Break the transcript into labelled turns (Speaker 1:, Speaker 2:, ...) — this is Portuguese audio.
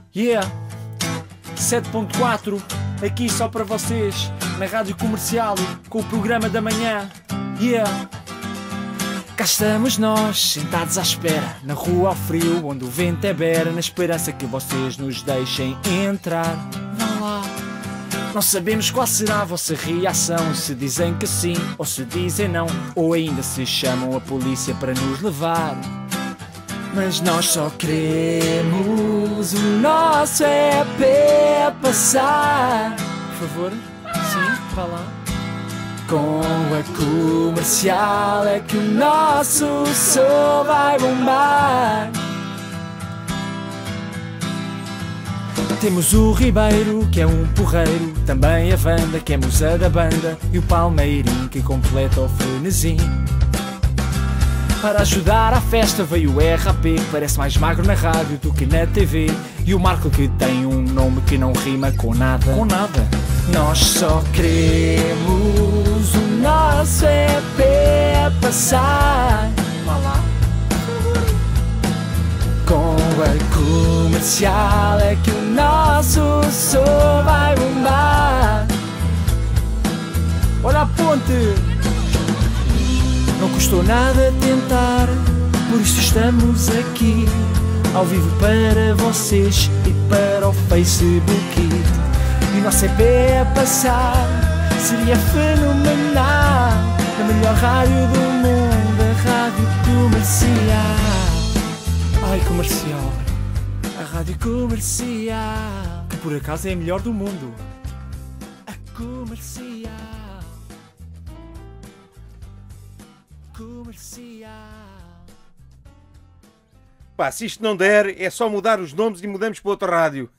Speaker 1: Yeah, 7.4, aqui só para vocês, na Rádio Comercial, com o programa da manhã. Yeah. Cá estamos nós, sentados à espera, na rua ao frio, onde o vento é bera, na esperança que vocês nos deixem entrar. Vá lá. Não sabemos qual será a vossa reação, se dizem que sim, ou se dizem não, ou ainda se chamam a polícia para nos levar. Mas nós só queremos o nosso EP passar. Por favor, sim, vá lá. Com a Comercial é que o nosso som vai bombar. Temos o Ribeiro, que é um porreiro, também a Wanda, que é musa da banda, e o Palmeirinho, que completa o frenesim. Para ajudar à festa veio o RAP, que parece mais magro na rádio do que na TV, e o Marco, que tem um nome que não rima com nada. Com nada. Nós só queremos o nosso EP passar. Vá lá. Com a Comercial é que o nosso som vai bombar. Olha a ponte! Não custou nada tentar, por isso estamos aqui, ao vivo para vocês e para o Facebook. E o nosso EP a passar seria fenomenal, na melhor rádio do mundo, a Rádio Comercial. Ai, Comercial, a Rádio Comercial, que por acaso é a melhor do mundo. A Comercial. Comercial.
Speaker 2: Pá, se isto não der, é só mudar os nomes e mudamos para outra rádio.